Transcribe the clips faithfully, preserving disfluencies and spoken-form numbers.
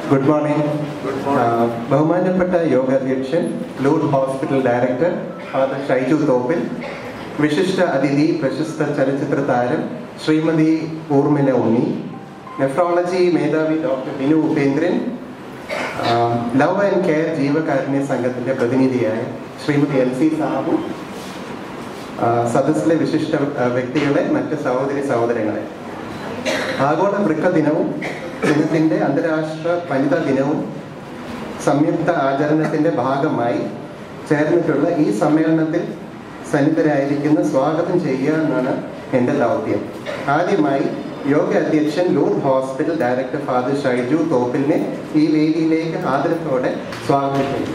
Good morning. Good morning. ബഹുമാനപ്പെട്ട യോഗാധ്യക്ഷൻ, Lourdes hospital director father Shaiju Thoppil, വിശിഷ്ട അതിഥി പ്രശസ്ത ചലച്ചിത്ര താരം ശ്രീമതി ഊർമിള ഉണ്ണി, നെഫ്രോളജി മേധാവി doctor Binu Upendran, love and care ജീവകാരുണ്യ സംഘത്തിന്റെ പ്രതിനിധിയായ ശ്രീമതി എൽ സി സാബു, സദസ്സിലെ വിശിഷ്ട വ്യക്തികളെ, മറ്റ് സഹോദരി സഹോദരങ്ങളെ, ആഗോള വൃക്ക ദിനവും ദിനത്തിന്റെ അന്താരാഷ്ട്ര വനിതാ ദിനവും സംയുക്ത ആചരണത്തിന്റെ ഭാഗമായി ചേർന്നിട്ടുള്ള ഈ സമ്മേളനത്തിൽ സന്നിധരായിരിക്കുന്ന സ്വാഗതം ചെയ്യുക എന്നാണ് എൻ്റെ ദൗത്യം. ആദ്യമായി യോഗ അധ്യക്ഷൻ Lourdes hospital director father Shaiju തോപ്പിലിനെ ഈ വേദിയിലേക്ക് ആദരത്തോടെ സ്വാഗതം ചെയ്യും.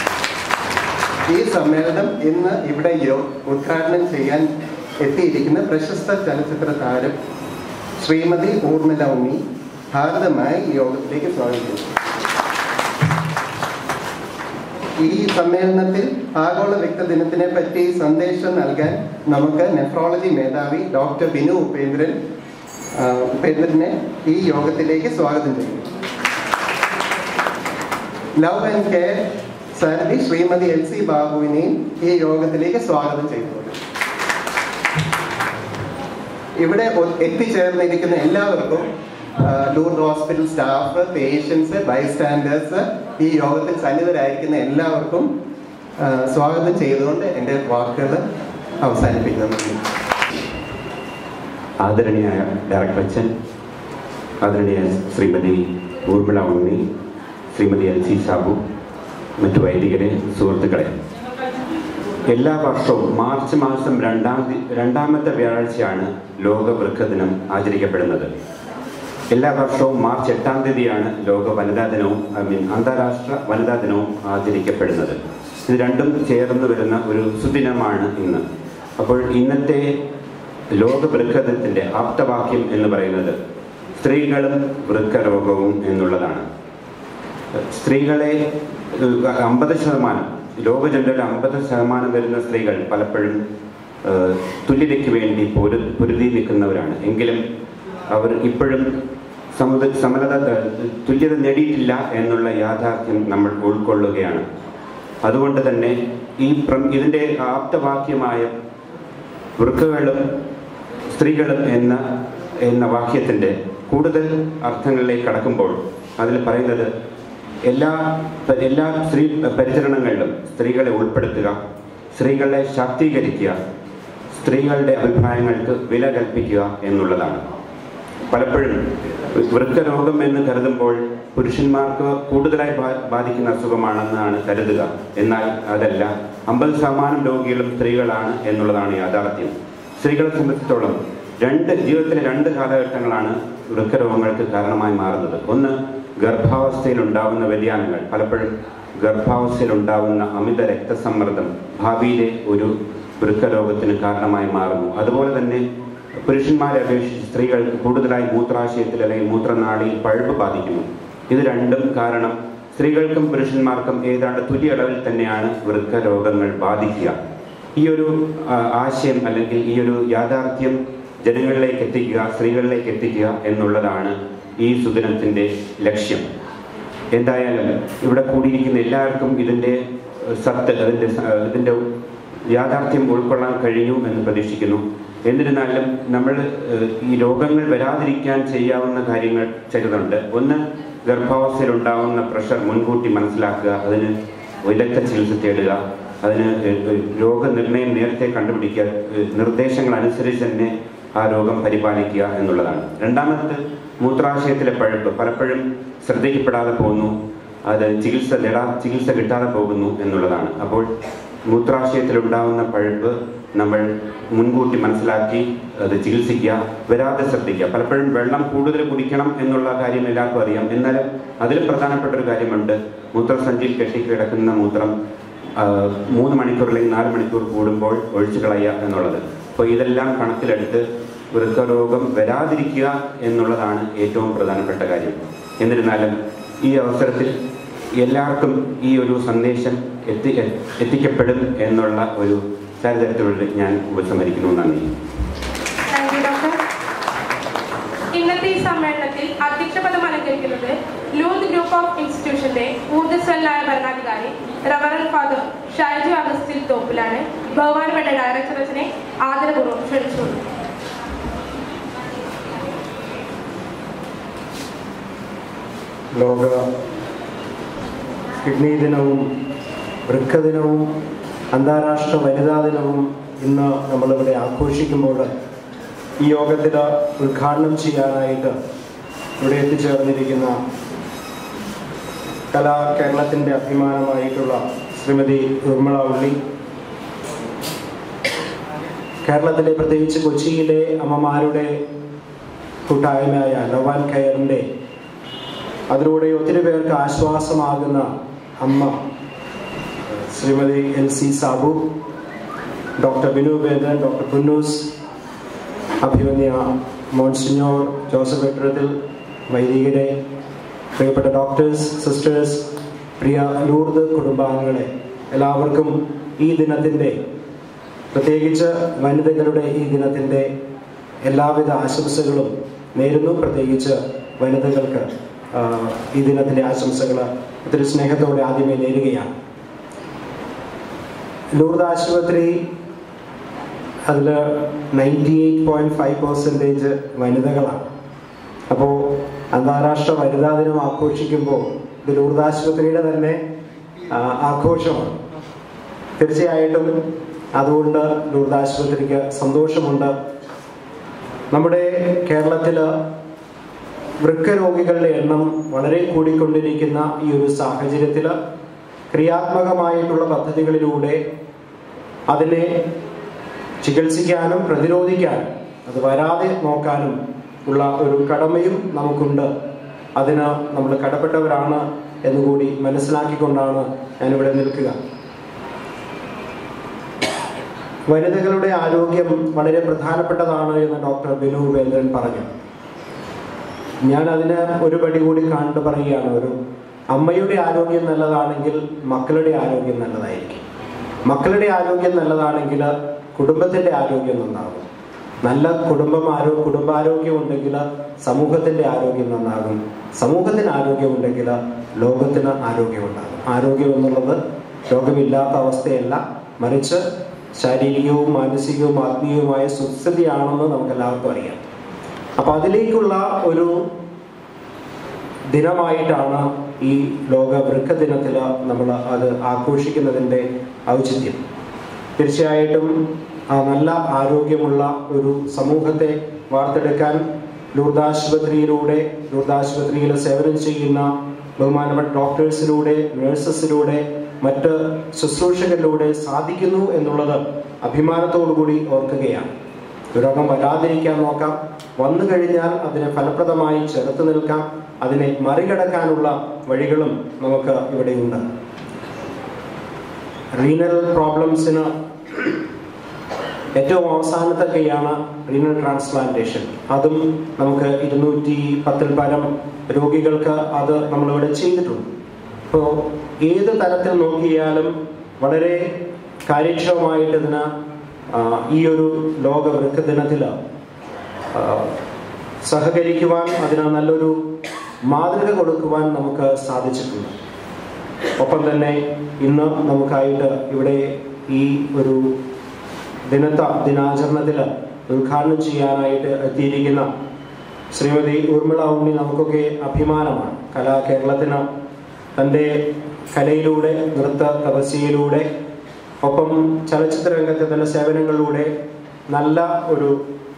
ഈ സമ്മേളനം ഇന്ന് ഇവിടെ ഉദ്ഘാടനം ചെയ്യാൻ എത്തിയിരിക്കുന്ന പ്രശസ്ത ചലച്ചിത്ര താരം ശ്രീമതി ഊർമിള ഉണ്ണി ഭാരതമായി ഈ യോഗത്തിലേക്ക് സ്വാഗതം ചെയ്യും. ഈ സമ്മേളനത്തിൽ ആഗോള വ്യക്തി ദിനത്തിനെ പറ്റി സന്ദേശം നൽകാൻ നമുക്ക് നെഫ്രോളജി മേധാവി ഡോക്ടർ ബിനു ഉപേന്ദ്രൻ ഉപേന്ദ്രനെ ഈ യോഗത്തിലേക്ക് സ്വാഗതം ചെയ്യും. ലവ് ആൻഡ് കെയർ സാരഥി ശ്രീമതി എൽ സി ബാബുവിനെയും ഈ യോഗത്തിലേക്ക് സ്വാഗതം ചെയ്തുകൊണ്ട് ഇവിടെ എത്തിച്ചേർന്നിരിക്കുന്ന എല്ലാവർക്കും, Lourdes hospital staff, patients, bystanders, ഈ യോഗത്തിൽ സന്നിധരായിരിക്കുന്ന എല്ലാവർക്കും സ്വാഗതം ചെയ്തുകൊണ്ട് എൻ്റെ വാക്കുകൾ അവസാനിപ്പിക്കുന്നു. ആദരണീയായ ഡയറക്ടർ അച്ഛൻ, ആദരണീയ ശ്രീമതി ഊർമിള ഉണ്ണി, ശ്രീമതി എൽ സി സാബു, മറ്റു വൈദികരെ, സുഹൃത്തുക്കളെ, എല്ലാ വർഷവും മാർച്ച് മാസം രണ്ടാം രണ്ടാമത്തെ വ്യാഴാഴ്ചയാണ് ലോക വൃക്ക ദിനം ആചരിക്കപ്പെടുന്നത്. എല്ലാ വർഷവും മാർച്ച് എട്ടാം തീയതിയാണ് ലോക വനിതാ ദിനവും ഐ മീൻ അന്താരാഷ്ട്ര വനിതാ ദിനവും ആചരിക്കപ്പെടുന്നത്. ഇത് രണ്ടും ചേർന്ന് വരുന്ന ഒരു സുദിനമാണ് ഇന്ന്. അപ്പോൾ ഇന്നത്തെ ലോക വൃക്ക ദിനത്തിൻ്റെ ആപ്തവാക്യം എന്ന് പറയുന്നത് സ്ത്രീകളും വൃക്കരോഗവും എന്നുള്ളതാണ്. സ്ത്രീകളെ അമ്പത് ശതമാനം ലോക ജനതയുടെ അമ്പത് ശതമാനം വരുന്ന സ്ത്രീകൾ പലപ്പോഴും തുല്യതയ്ക്ക് വേണ്ടി പൊരു പൊരുതി നിൽക്കുന്നവരാണ്. എങ്കിലും അവർ ഇപ്പോഴും സമത സമലത തുല്യത നേടിയിട്ടില്ല എന്നുള്ള യാഥാർത്ഥ്യം നമ്മൾ ഉൾക്കൊള്ളുകയാണ്. അതുകൊണ്ട് തന്നെ ഈ ഇതിൻ്റെ ആപ്തവാക്യമായ വൃക്കകളും സ്ത്രീകളും എന്ന എന്ന വാക്യത്തിൻ്റെ കൂടുതൽ അർത്ഥങ്ങളിലേക്ക് കടക്കുമ്പോൾ അതിൽ പറയുന്നത് എല്ലാ എല്ലാ സ്ത്രീ പരിചരണങ്ങളിലും സ്ത്രീകളെ ഉൾപ്പെടുത്തുക, സ്ത്രീകളെ ശാക്തീകരിക്കുക, സ്ത്രീകളുടെ അഭിപ്രായങ്ങൾക്ക് വില കൽപ്പിക്കുക എന്നുള്ളതാണ്. പലപ്പോഴും വൃക്കരോഗം എന്ന് കരുതുമ്പോൾ പുരുഷന്മാർക്ക് കൂടുതലായി ബാധിക്കുന്ന അസുഖമാണെന്നാണ് കരുതുക. എന്നാൽ അതല്ല, അമ്പത് ശതമാനം രോഗികളും സ്ത്രീകളാണ് എന്നുള്ളതാണ് യാഥാർത്ഥ്യം. സ്ത്രീകളെ സംബന്ധിച്ചിടത്തോളം രണ്ട് ജീവിതത്തിലെ രണ്ട് കാലഘട്ടങ്ങളാണ് വൃക്കരോഗങ്ങൾക്ക് കാരണമായി മാറുന്നത്. ഒന്ന്, ഗർഭാവസ്ഥയിലുണ്ടാവുന്ന വ്യതിയാനങ്ങൾ. പലപ്പോഴും ഗർഭാവസ്ഥയിലുണ്ടാവുന്ന അമിത രക്തസമ്മർദ്ദം ഭാവിയിലെ ഒരു വൃക്കരോഗത്തിന് കാരണമായി മാറുന്നു. അതുപോലെ തന്നെ പുരുഷന്മാരെ അപേക്ഷിച്ച് സ്ത്രീകൾക്ക് കൂടുതലായി മൂത്രാശയത്തിൽ അല്ലെങ്കിൽ മൂത്രനാളിയിൽ പഴുപ്പ് ബാധിക്കുന്നു. ഇത് രണ്ടും കാരണം സ്ത്രീകൾക്കും പുരുഷന്മാർക്കും ഏതാണ്ട് തുല്യ അളവിൽ തന്നെയാണ് വൃക്കരോഗങ്ങൾ ബാധിക്കുക. ഈ ഒരു ആശയം അല്ലെങ്കിൽ ഈ ഒരു യാഥാർത്ഥ്യം ജനങ്ങളിലേക്ക് എത്തിക്കുക, സ്ത്രീകളിലേക്ക് എത്തിക്കുക എന്നുള്ളതാണ് ഈ സുദിനത്തിൻ്റെ ലക്ഷ്യം. എന്തായാലും ഇവിടെ കൂടിയിരിക്കുന്ന എല്ലാവർക്കും ഇതിൻ്റെ സത്ത്, അതിൻ്റെ ഇതിൻ്റെ യാഥാർത്ഥ്യം ഉൾക്കൊള്ളാൻ കഴിഞ്ഞു എന്ന് പ്രതീക്ഷിക്കുന്നു. എന്നിരുന്നാലും നമ്മൾ ഈ രോഗങ്ങൾ വരാതിരിക്കാൻ ചെയ്യാവുന്ന കാര്യങ്ങൾ ചിലതുണ്ട്. ഒന്ന്, ഗർഭാവസ്ഥയിലുണ്ടാകുന്ന പ്രഷർ മുൻകൂട്ടി മനസ്സിലാക്കുക, അതിന് വിദഗ്ധ ചികിത്സ തേടുക, അതിന് രോഗനിർണയം നേരത്തെ കണ്ടുപിടിക്കുക, നിർദ്ദേശങ്ങൾ അനുസരിച്ച് തന്നെ ആ രോഗം പരിപാലിക്കുക എന്നുള്ളതാണ്. രണ്ടാമത്, മൂത്രാശയത്തിലെ പഴുപ്പ് പലപ്പോഴും ശ്രദ്ധിക്കപ്പെടാതെ പോകുന്നു, അത് ചികിത്സ നേടാ ചികിത്സ കിട്ടാതെ പോകുന്നു എന്നുള്ളതാണ്. അപ്പോൾ മൂത്രാശയത്തിലുണ്ടാകുന്ന പഴുപ്പ് നമ്മൾ മുൻകൂട്ടി മനസ്സിലാക്കി അത് ചികിത്സിക്കുക, വരാതെ ശ്രദ്ധിക്കുക. പലപ്പോഴും വെള്ളം കൂടുതൽ കുടിക്കണം എന്നുള്ള കാര്യം എല്ലാവർക്കും അറിയാം. എന്നാലും അതിലും പ്രധാനപ്പെട്ട ഒരു കാര്യമുണ്ട്, മൂത്രസഞ്ചിയിൽ കെട്ടിക്കിടക്കുന്ന മൂത്രം മൂന്ന് മണിക്കൂർ അല്ലെങ്കിൽ നാല് മണിക്കൂർ കൂടുമ്പോൾ ഒഴിച്ചു കളയുക എന്നുള്ളത്. അപ്പോൾ ഇതെല്ലാം കണക്കിലെടുത്ത് വൃക്കരോഗം വരാതിരിക്കുക എന്നുള്ളതാണ് ഏറ്റവും പ്രധാനപ്പെട്ട കാര്യം. എന്നിരുന്നാലും ഈ അവസരത്തിൽ എല്ലാവർക്കും ഈ ഒരു സന്ദേശം എത്തി എത്തിക്കപ്പെടും എന്നുള്ള ഒരു സാഹചര്യത്തിലൂടെ ഞാൻ ഉപസംഹരിക്കുന്നു. നന്ദി. ഇന്നത്തെ ഈ സമ്മേളനത്തിൽ അധ്യക്ഷപദം അലങ്കരിക്കുന്നത് ലൂർദ് ഗ്രൂപ്പ് ഓഫ് ഇൻസ്റ്റിറ്റ്യൂഷന്റെ ഊർജ്ജസ്വലനായ ഭരണാധികാരി റവറൻ ഫാദർ ഷൈജു അഗസ്റ്റിൻ തോപ്പിലാണ്. ബഹുമാനപ്പെട്ട ഡയറക്ടർ അച്ഛനെ ആദരപൂർവ്വം ക്ഷണിച്ചു. ലോക കിഡ്നി ദിനവും വൃക്ക ദിനവും അന്താരാഷ്ട്ര വനിതാ ദിനവും ഇന്ന് നമ്മളിവിടെ ആഘോഷിക്കുമ്പോൾ ഈ യോഗത്തിൽ ഉദ്ഘാടനം ചെയ്യാനായിട്ട് ഇവിടെ എത്തിച്ചേർന്നിരിക്കുന്ന കലാ കേരളത്തിൻ്റെ അഭിമാനമായിട്ടുള്ള ശ്രീമതി ഊർമിള ഉള്ളി, കേരളത്തിലെ പ്രത്യേകിച്ച് കൊച്ചിയിലെ അമ്മമാരുടെ കൂട്ടായ്മയായ ലവ് ആൻഡ് കെയറിൻ്റെ അതിലൂടെ ഒത്തിരി പേർക്ക് ആശ്വാസമാകുന്ന അമ്മ Shrimati L C Sabu, doctor Binu Bedan, doctor Punnoose, അഭിമന്യ മോൺസിഞ്ഞോർ ജോസഫ് വെട്ടത്തിൽ, വൈദികരെ, പ്രിയപ്പെട്ട ഡോക്ടേഴ്സ്, സിസ്റ്റേഴ്സ്, പ്രിയ ലൂർദ് കുടുംബാംഗങ്ങളെ എല്ലാവർക്കും ഈ ദിനത്തിൻ്റെ, പ്രത്യേകിച്ച് വനിതകളുടെ ഈ ദിനത്തിൻ്റെ എല്ലാവിധ ആശംസകളും നേരുന്നു. പ്രത്യേകിച്ച് വനിതകൾക്ക് ഈ ദിനത്തിൻ്റെ ആശംസകൾ ഒത്തിരി സ്നേഹത്തോടെ ആദ്യമേ നേരുകയാണ്. ലൂർദ് ആശുപത്രി അതിൽ ninety eight point five percentage വനിതകളാണ്. അപ്പോൾ അന്താരാഷ്ട്ര വനിതാ ദിനം ആഘോഷിക്കുമ്പോൾ ഇത് ലൂർദ് ആശുപത്രിയുടെ തന്നെ ആഘോഷമാണ്. തീർച്ചയായിട്ടും അതുകൊണ്ട് ലൂർദ് ആശുപത്രിക്ക് സന്തോഷമുണ്ട്. നമ്മുടെ കേരളത്തിൽ വൃക്ക രോഗികളുടെ എണ്ണം വളരെ കൂടിക്കൊണ്ടിരിക്കുന്ന ഈ ഒരു സാഹചര്യത്തിൽ ക്രിയാത്മകമായിട്ടുള്ള പദ്ധതികളിലൂടെ അതിനെ ചികിത്സിക്കാനും പ്രതിരോധിക്കാനും അത് വരാതെ നോക്കാനും ഉള്ള ഒരു കടമയും നമുക്കുണ്ട്. അതിന് നമ്മൾ കടപ്പെട്ടവരാണ് എന്നുകൂടി മനസ്സിലാക്കിക്കൊണ്ടാണ് ഞാനിവിടെ നിൽക്കുക. വനിതകളുടെ ആരോഗ്യം വളരെ പ്രധാനപ്പെട്ടതാണ് എന്ന് ഡോക്ടർ ബിനു ബേന്ദ്രൻ പറഞ്ഞു. ഞാൻ അതിന് ഒരു പടി കൂടി കണ്ടു പറയുകയാണ്. ഒരു അമ്മയുടെ ആരോഗ്യം നല്ലതാണെങ്കിൽ മക്കളുടെ ആരോഗ്യം നല്ലതായിരിക്കും. മക്കളുടെ ആരോഗ്യം നല്ലതാണെങ്കിൽ കുടുംബത്തിൻ്റെ ആരോഗ്യം നന്നാകും. നല്ല കുടുംബം ആരോ കുടുംബാരോഗ്യം ഉണ്ടെങ്കിൽ സമൂഹത്തിൻ്റെ ആരോഗ്യം നന്നാകും. സമൂഹത്തിന് ആരോഗ്യമുണ്ടെങ്കിൽ ലോകത്തിന് ആരോഗ്യമുണ്ടാകും. ആരോഗ്യം എന്നുള്ളത് രോഗമില്ലാത്ത അവസ്ഥയല്ല, മറിച്ച് ശാരീരികവും മാനസികവും ആത്മീയവുമായ സുസ്ഥിതിയാണെന്ന് നമുക്ക് എല്ലാവർക്കും അറിയാം. അപ്പം അതിലേക്കുള്ള ഒരു ദിനമായിട്ടാണ് ഈ ലോക വൃക്ക ദിനത്തിൽ നമ്മൾ അത് ആഘോഷിക്കുന്നതിൻ്റെ ഔചിത്യം. തീർച്ചയായിട്ടും നല്ല ആരോഗ്യമുള്ള ഒരു സമൂഹത്തെ വാർത്തെടുക്കാൻ ലൂർദ് ആശുപത്രിയിലൂടെ, ലൂർദ് ആശുപത്രിയിൽ സേവനം ചെയ്യുന്ന ബഹുമാനപ്പെട്ട ഡോക്ടേഴ്സിലൂടെ, നഴ്സസിലൂടെ, മറ്റ് ശുശ്രൂഷകരിലൂടെ സാധിക്കുന്നു എന്നുള്ളത് അഭിമാനത്തോടു കൂടി ഓർക്കുകയാണ്. രോഗം വരാതിരിക്കാൻ നോക്കാം, വന്നു കഴിഞ്ഞാൽ അതിനെ ഫലപ്രദമായി ചെറുത്തു നിൽക്കാം, അതിനെ മറികടക്കാനുള്ള വഴികളും നമുക്ക് ഇവിടെയുണ്ട്. റീനൽ പ്രോബ്ലംസിന് ഏറ്റവും അവസാനത്തൊക്കെയാണ് റീനൽ ട്രാൻസ്പ്ലാന്റേഷൻ. അതും നമുക്ക് ഇരുന്നൂറ്റി പത്തിൽ പരം രോഗികൾക്ക് അത് നമ്മളിവിടെ ചെയ്തിട്ടുണ്ട്. അപ്പോൾ ഏത് തരത്തിൽ നോക്കിയാലും വളരെ കാര്യക്ഷമമായിട്ട് ഇതിന് ഈ ഒരു ലോക വൃക്ക ദിനത്തിൽ സഹകരിക്കുവാൻ, അതിന് നല്ലൊരു മാതൃക കൊടുക്കുവാൻ നമുക്ക് സാധിച്ചിട്ടുണ്ട്. ഒപ്പം തന്നെ ഇന്ന് നമുക്കായിട്ട് ഇവിടെ ഈ ഒരു ദിനത്ത ദിനാചരണത്തിൽ ഉദ്ഘാടനം ചെയ്യാനായിട്ട് എത്തിയിരിക്കുന്ന ശ്രീമതി ഊർമിള ഉണ്ണി നമുക്കൊക്കെ അഭിമാനമാണ്. കലാ കേരളത്തിന് തൻ്റെ കലയിലൂടെ, നൃത്ത തപസ്യയിലൂടെ, ഒപ്പം ചലച്ചിത്ര രംഗത്തെ തന്നെ സേവനങ്ങളിലൂടെ നല്ല ഒരു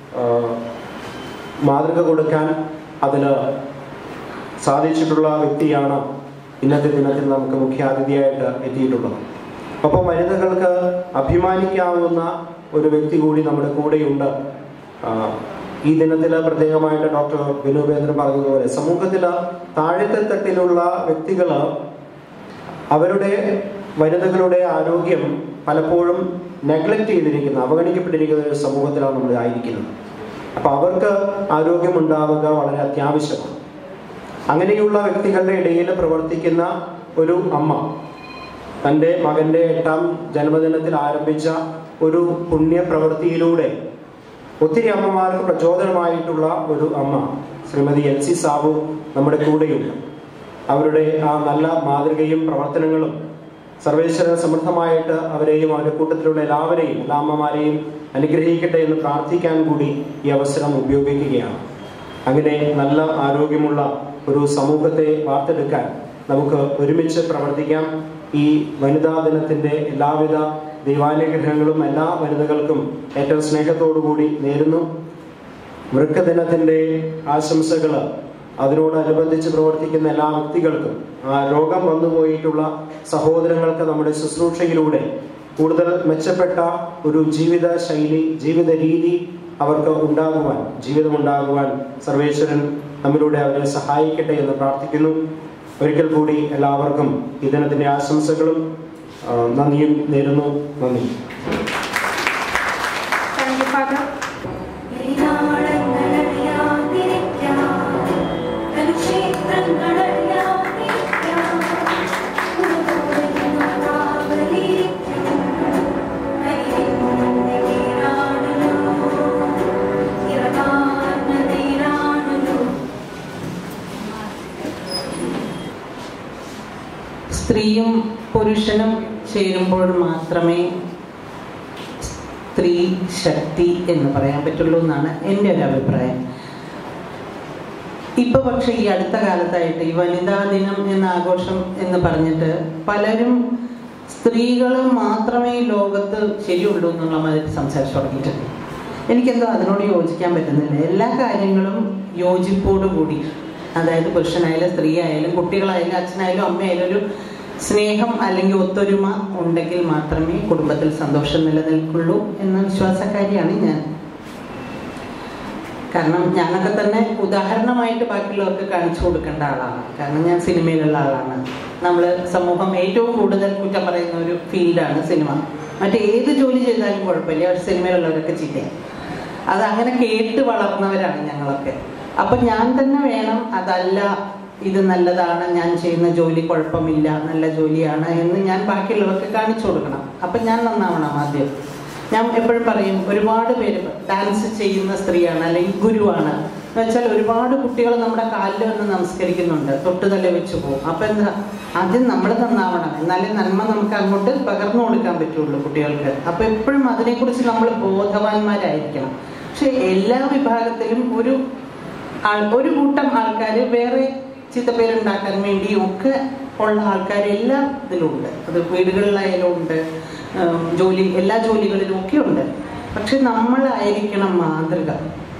മാതൃക കൊടുക്കാൻ അതിന് സാധിച്ചിട്ടുള്ള വ്യക്തിയാണ് ഇന്നത്തെ ദിനത്തിൽ നമുക്ക് മുഖ്യാതിഥിയായിട്ട് എത്തിയിട്ടുള്ളത്. ഒപ്പം വനിതകൾക്ക് അഭിമാനിക്കാവുന്ന ഒരു വ്യക്തി കൂടി നമ്മുടെ കൂടെയുണ്ട്. ഈ ദിനത്തിൽ പ്രത്യേകമായിട്ട് ഡോക്ടർ ബിനു ബേന്ദ്രൻ പറഞ്ഞതുപോലെ സമൂഹത്തിൽ താഴത്തെ തട്ടിലുള്ള വ്യക്തികൾ അവരുടെ വനിതകളുടെ ആരോഗ്യം പലപ്പോഴും നെഗ്ലക്റ്റ് ചെയ്തിരിക്കുന്ന, അവഗണിക്കപ്പെട്ടിരിക്കുന്ന ഒരു സമൂഹത്തിലാണ് നമ്മൾ ആയിരിക്കുന്നത്. അപ്പം അവർക്ക് ആരോഗ്യം ഉണ്ടാവുക വളരെ അത്യാവശ്യമാണ്. അങ്ങനെയുള്ള വ്യക്തികളുടെ ഇടയിൽ പ്രവർത്തിക്കുന്ന ഒരു അമ്മ തൻ്റെ മകൻ്റെ എട്ടാം ജന്മദിനത്തിൽ ആരംഭിച്ച ഒരു പുണ്യപ്രവൃത്തിയിലൂടെ ഒത്തിരി അമ്മമാർക്ക് പ്രചോദനമായിട്ടുള്ള ഒരു അമ്മ ശ്രീമതി എൽ സി സാബു നമ്മുടെ കൂടെയുണ്ട്. അവരുടെ ആ നല്ല മാതൃകയും പ്രവർത്തനങ്ങളും സർവേശ്വരൻ സമൃദ്ധമായിട്ട് അവരെയും അവരുടെ കൂട്ടത്തിലുള്ള എല്ലാവരെയും എല്ലാ അമ്മമാരെയും അനുഗ്രഹിക്കട്ടെ എന്ന് പ്രാർത്ഥിക്കാൻ കൂടി ഈ അവസരം ഉപയോഗിക്കുകയാണ്. അങ്ങനെ നല്ല ആരോഗ്യമുള്ള ഒരു സമൂഹത്തെ വാർത്തെടുക്കാൻ നമുക്ക് ഒരുമിച്ച് പ്രവർത്തിക്കാം. ഈ വനിതാ ദിനത്തിൻ്റെ എല്ലാവിധ ദൈവാനുഗ്രഹങ്ങളും എല്ലാ വനിതകൾക്കും ഏറ്റവും സ്നേഹത്തോടുകൂടി നേരുന്നു. വൃക്കദിനത്തിൻ്റെ ആശംസകൾ അതിനോടനുബന്ധിച്ച് പ്രവർത്തിക്കുന്ന എല്ലാ വ്യക്തികൾക്കും, ആ രോഗം വന്നുപോയിട്ടുള്ള സഹോദരങ്ങൾക്ക് നമ്മുടെ ശുശ്രൂഷയിലൂടെ കൂടുതൽ മെച്ചപ്പെട്ട ഒരു ജീവിത ശൈലി, ജീവിത രീതി അവർക്ക് ഉണ്ടാകുവാൻ, ജീവിതം ഉണ്ടാകുവാൻ സർവേശ്വരൻ നമ്മിലൂടെ അവരെ സഹായിക്കട്ടെ എന്ന് പ്രാർത്ഥിക്കുന്നു. ഒരിക്കൽ കൂടി എല്ലാവർക്കും ഈ ദിനത്തിൻ്റെ ആശംസകളും നന്ദിയും നേരുന്നു. നന്ദി. സ്ത്രീയും പുരുഷനും ചേരുമ്പോൾ മാത്രമേ സ്ത്രീ ശക്തി എന്ന് പറയാൻ പറ്റുള്ളൂ എന്നാണ് എൻ്റെ ഒരു അഭിപ്രായം. ഇപ്പൊ പക്ഷെ ഈ അടുത്ത കാലത്തായിട്ട് ഈ വനിതാ ദിനം എന്ന ആഘോഷം എന്ന് പറഞ്ഞിട്ട് പലരും സ്ത്രീകൾ മാത്രമേ ലോകത്ത് ശരിയുള്ളൂ എന്നുള്ള മാതിരി സംസാരിച്ചു തുടങ്ങിയിട്ടുണ്ട്. എനിക്കെന്തോ അതിനോട് യോജിക്കാൻ പറ്റുന്നില്ല. എല്ലാ കാര്യങ്ങളും യോജിപ്പോടുകൂടി, അതായത് പുരുഷനായാലും സ്ത്രീ ആയാലും കുട്ടികളായാലും അച്ഛനായാലും അമ്മയായാലും ഒരു സ്നേഹം അല്ലെങ്കിൽ ഒത്തൊരുമ ഉണ്ടെങ്കിൽ മാത്രമേ കുടുംബത്തിൽ സന്തോഷം നിലനിൽക്കുള്ളൂ എന്ന വിശ്വാസക്കാരിയാണ് ഞാൻ. കാരണം ഞാനൊക്കെ തന്നെ ഉദാഹരണമായിട്ട് ബാക്കിയുള്ളവർക്ക് കാണിച്ചു കൊടുക്കേണ്ട ആളാണ്. കാരണം ഞാൻ സിനിമയിലുള്ള ആളാണ്. നമ്മൾ സമൂഹം ഏറ്റവും കൂടുതൽ കുറ്റം പറയുന്ന ഒരു ഫീൽഡാണ് സിനിമ. മറ്റേത് ജോലി ചെയ്താലും കുഴപ്പമില്ല, പക്ഷെ സിനിമയിലുള്ളവരൊക്കെ ചീത്തയാണ്. അത് അങ്ങനെ കേട്ട് വളർന്നവരാണ് ഞങ്ങളൊക്കെ. അപ്പൊ ഞാൻ തന്നെ വേണം അതല്ല, ഇത് നല്ലതാണ്, ഞാൻ ചെയ്യുന്ന ജോലി കുഴപ്പമില്ല, നല്ല ജോലിയാണ് എന്ന് ഞാൻ ബാക്കിയുള്ളവർക്ക് കാണിച്ചു കൊടുക്കണം. അപ്പൊ ഞാൻ നന്നാവണം ആദ്യം. ഞാൻ എപ്പോഴും പറയും, ഒരുപാട് പേര് ഡാൻസ് ചെയ്യുന്ന സ്ത്രീയാണ് അല്ലെങ്കിൽ ഗുരുവാണ് എന്ന് വെച്ചാൽ ഒരുപാട് കുട്ടികൾ നമ്മുടെ കാലിൽ വന്ന് നമസ്കരിക്കുന്നുണ്ട്, തൊട്ടുതല വെച്ച് പോകും. അപ്പൊ എന്താ, ആദ്യം നമ്മൾ നന്നാവണം, എന്നാലേ നന്മ നമുക്ക് അങ്ങോട്ട് പകർന്നു കൊടുക്കാൻ പറ്റുള്ളൂ കുട്ടികൾക്ക്. അപ്പൊ എപ്പോഴും അതിനെക്കുറിച്ച് നമ്മൾ ബോധവാന്മാരായിരിക്കണം. പക്ഷെ എല്ലാ വിഭാഗത്തിലും ഒരു ആൾ ഒരു കൂട്ടം ആൾക്കാർ വേറെ ചീത്തപ്പേരുണ്ടാക്കാൻ വേണ്ടിയും ഒക്കെ ഉള്ള ആൾക്കാർ എല്ലാ ഇതിലും ഉണ്ട്. അത് വീടുകളിലായാലും ഉണ്ട്, ജോലി എല്ലാ ജോലികളിലും ഒക്കെ ഉണ്ട്. പക്ഷെ നമ്മളായിരിക്കണം മാതൃക.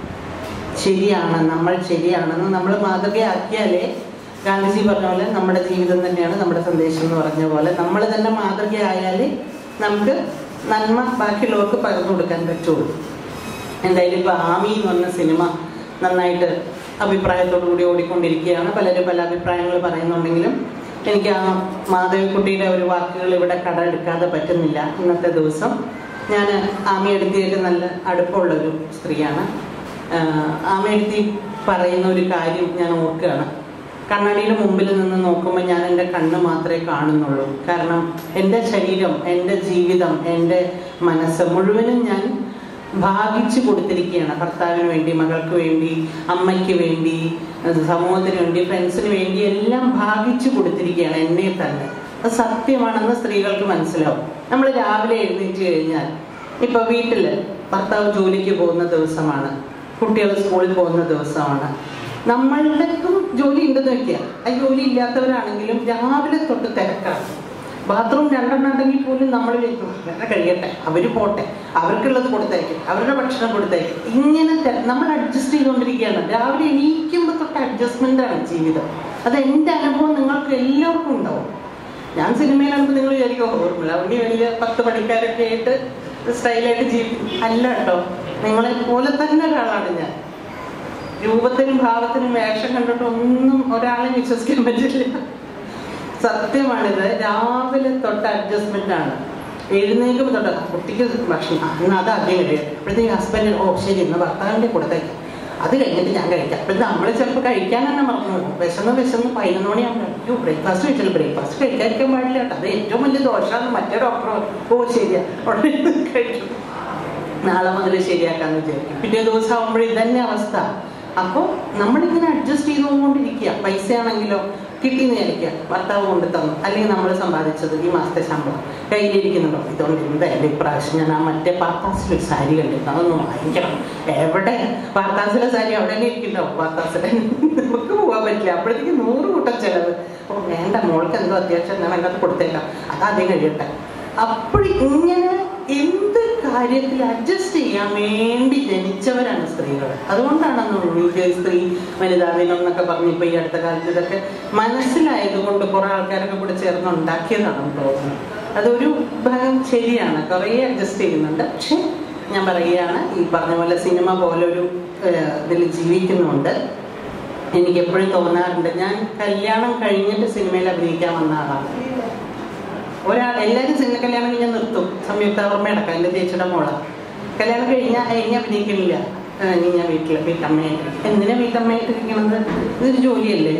ശരിയാണ്, നമ്മൾ ശരിയാണെന്ന് നമ്മൾ മാതൃകയാക്കിയാലേ, ഗാന്ധിജി പറഞ്ഞ പോലെ നമ്മുടെ ജീവിതം തന്നെയാണ് നമ്മുടെ സന്ദേശം എന്ന് പറഞ്ഞ പോലെ നമ്മൾ തന്നെ മാതൃകയായാലേ നമുക്ക് നന്മ ബാക്കിയുള്ളവർക്ക് പകർന്നു കൊടുക്കാൻ പറ്റുള്ളൂ. എന്തായാലും ഇപ്പൊ ആമി എന്ന് പറഞ്ഞ സിനിമ നന്നായിട്ട് അഭിപ്രായത്തോടു കൂടി ഓടിക്കൊണ്ടിരിക്കുകയാണ്. പലരും പല അഭിപ്രായങ്ങൾ പറയുന്നുണ്ടെങ്കിലും എനിക്ക് ആ മാധവിക്കുട്ടിയുടെ ഒരു വാക്കുകൾ ഇവിടെ കടമെടുക്കാതെ പറ്റുന്നില്ല. ഇന്നത്തെ ദിവസം ഞാൻ ആമയെടുത്തിയൊക്കെ നല്ല അടുപ്പമുള്ളൊരു സ്ത്രീയാണ്. ആമയെടുത്തി പറയുന്ന ഒരു കാര്യം ഞാൻ ഓർക്കുകയാണ്. കണ്ണാടിയുടെ മുമ്പിൽ നിന്ന് നോക്കുമ്പോൾ ഞാൻ എൻ്റെ കണ്ണ് മാത്രമേ കാണുന്നുള്ളൂ. കാരണം എൻ്റെ ശരീരം, എൻ്റെ ജീവിതം, എൻ്റെ മനസ്സ് മുഴുവനും ഞാൻ ഭാഗിച്ചു കൊടുത്തിരിക്കുകയാണ്. ഭർത്താവിന് വേണ്ടി, മകൾക്ക് വേണ്ടി, അമ്മയ്ക്ക് വേണ്ടി, സമൂഹത്തിന് വേണ്ടി, ഫ്രണ്ട്സിന് വേണ്ടി എല്ലാം ഭാഗിച്ചു കൊടുത്തിരിക്കുകയാണ് എന്നെ തന്നെ. അത് സത്യമാണെന്ന് സ്ത്രീകൾക്ക് മനസ്സിലാവും. നമ്മൾ രാവിലെ എഴുന്നേറ്റ് കഴിഞ്ഞാൽ, ഇപ്പൊ വീട്ടില് ഭർത്താവ് ജോലിക്ക് പോകുന്ന ദിവസമാണ്, കുട്ടികൾ സ്കൂളിൽ പോകുന്ന ദിവസമാണ്, നമ്മളുടെക്കും ജോലി ഉണ്ടെന്ന് വയ്ക്കുക. ആ ജോലി ഇല്ലാത്തവരാണെങ്കിലും രാവിലെ തൊട്ട് തിരക്കാണ്. ബാത്റൂം രണ്ടെണ്ണം ഉണ്ടെങ്കിൽ പോലും നമ്മൾ വേറെ കഴിയട്ടെ, അവർ പോട്ടെ, അവർക്കുള്ളത് കൊടുത്തയക്കും, അവരുടെ ഭക്ഷണം കൊടുത്തയക്കും, ഇങ്ങനെ നമ്മൾ അഡ്ജസ്റ്റ് ചെയ്തുകൊണ്ടിരിക്കുകയാണ്. രാവിലെ എണീക്കുമ്പോൾ തൊട്ട് അഡ്ജസ്റ്റ്മെന്റ് ആണ് ജീവിതം. അത് എൻ്റെ അനുഭവം നിങ്ങൾക്ക് എല്ലാവർക്കും ഉണ്ടാവും. ഞാൻ സിനിമയിലാകുമ്പോൾ നിങ്ങൾ വിചാരിക്കും ഓർമ്മയില്ല, അവിടെ വലിയ പത്ത് പണിക്കാരൊക്കെ ആയിട്ട് സ്റ്റൈലായിട്ട് ജീവിക്കും. അല്ല കേട്ടോ, നിങ്ങളെ പോലെ തന്നെ ഒരാളാണ് ഞാൻ. രൂപത്തിനും ഭാവത്തിനും വേഷം കണ്ടിട്ട് ഒന്നും ഒരാളെ വിശ്വസിക്കാൻ പറ്റില്ല. സത്യമാണിത്. രാവിലെ തൊട്ട് അഡ്ജസ്റ്റ്മെന്റ് ആണ്. എഴുന്നേൽക്കുമ്പോൾ തൊട്ട് കുട്ടിക്ക് ഭക്ഷണം, അന്ന് അത് ആദ്യം കഴിയും. അപ്പോഴത്തേക്ക് ഹസ്ബൻഡ് ഓ ശരി എന്നാൽ ഭർത്താവിൻ്റെ കൊടുത്തേക്ക്, അത് കഴിഞ്ഞിട്ട് ഞാൻ കഴിക്കാം. അപ്പോൾ നമ്മൾ ചിലപ്പോൾ കഴിക്കാൻ തന്നെ മറന്നു പോകും. വിശന്ന് വിശന്ന് പതിനൊന്ന് മണിയാകുമ്പോൾ അയ്യോ ബ്രേക്ക്ഫാസ്റ്റ് കഴിച്ചില്ല, ബ്രേക്ക്ഫാസ്റ്റ് കഴിക്കാതിരിക്കാൻ പാടില്ല കേട്ടോ, അത് ഏറ്റവും വലിയ ദോഷമാണ്. മറ്റേ ഡോക്ടർ ഓ ശരിയാ ഉടനെ കഴിക്കും. നാളെ മുതൽ ശരിയാക്കാന്ന് വിചാരിക്കും. പിറ്റേ ദിവസം ആകുമ്പോഴേ ഇതന്നെ അവസ്ഥ. അപ്പോൾ നമ്മളിങ്ങനെ അഡ്ജസ്റ്റ് ചെയ്തുകൊണ്ടിരിക്കുക. പൈസയാണെങ്കിലോ കിട്ടിയെന്ന് വിചാരിക്കുക, ഭർത്താവ് കൊണ്ട് തന്നു, അല്ലെങ്കിൽ നമ്മൾ സമ്പാദിച്ചത് ഈ മാസത്തെ ശമ്പളം കയ്യിലിരിക്കുന്നുണ്ടോ, ഇതുകൊണ്ട് എന്തായാലും ഇപ്രാവശ്യം ഞാൻ ആ മറ്റേ പാർത്താസിലൊരു സാരി കണ്ടിരുന്നു, അതൊന്ന് വാങ്ങിക്കണം. എവിടെ പാർത്താസിലെ സാരി അവിടെ തന്നെ ഇരിക്കുന്നുണ്ടാവും. പാർത്താസിലെ നമുക്ക് പോകാൻ പറ്റില്ല. അപ്പോഴത്തേക്ക് നൂറ് കൂട്ടം ചിലവ്. അപ്പോൾ വേണ്ട, മോൾക്ക് എന്തോ അത്യാവശ്യം ഞാൻ അതിനകത്ത് കൊടുത്തേക്കാം, അതാദ്യം കഴിയട്ടെ. അപ്പോഴിങ്ങനെ എന്ത് കാര്യത്തിൽ അഡ്ജസ്റ്റ് ചെയ്യാൻ വേണ്ടി ജനിച്ചവരാണ് സ്ത്രീകൾ. അതുകൊണ്ടാണെന്ന് സ്ത്രീ വനിതാ ദിനം എന്നൊക്കെ പറഞ്ഞ് ഇപ്പൊ ഈ അടുത്ത കാലത്ത് ഇതൊക്കെ മനസ്സിലായത് കൊണ്ട് കുറെ ആൾക്കാരൊക്കെ കൂടെ ചേർന്ന് ഉണ്ടാക്കിയതാണെന്ന് തോന്നുന്നു. അതൊരു ഭാഗം ശരിയാണ്, കുറേ അഡ്ജസ്റ്റ് ചെയ്യുന്നുണ്ട്. പക്ഷെ ഞാൻ പറയുകയാണ്, ഈ പറഞ്ഞ പോലെ സിനിമ പോലൊരു ഇതിൽ ജീവിക്കുന്നുണ്ട്. എനിക്ക് എപ്പോഴും തോന്നാറുണ്ട്, ഞാൻ കല്യാണം കഴിഞ്ഞിട്ട് സിനിമയിൽ അഭിനയിക്കാൻ വന്ന ആളാണ്. ഒരാൾ എല്ലാവരും സിനിമ കല്യാണം കഴിഞ്ഞാൽ നിർത്തും. സംയുക്ത ഓർമ്മ അടക്കാം, എൻ്റെ ചേച്ചിയുടെ മോള് കല്യാണം കഴിഞ്ഞാൽ ഇനി അഭിനയിക്കുന്നില്ല, ഇനി ഞാൻ വീട്ടിൽ വീട്ടമ്മയായിട്ട്. എന്തിനാ വീട്ടമ്മയായിട്ടിരിക്കണത്? ഇതൊരു ജോലിയല്ലേ,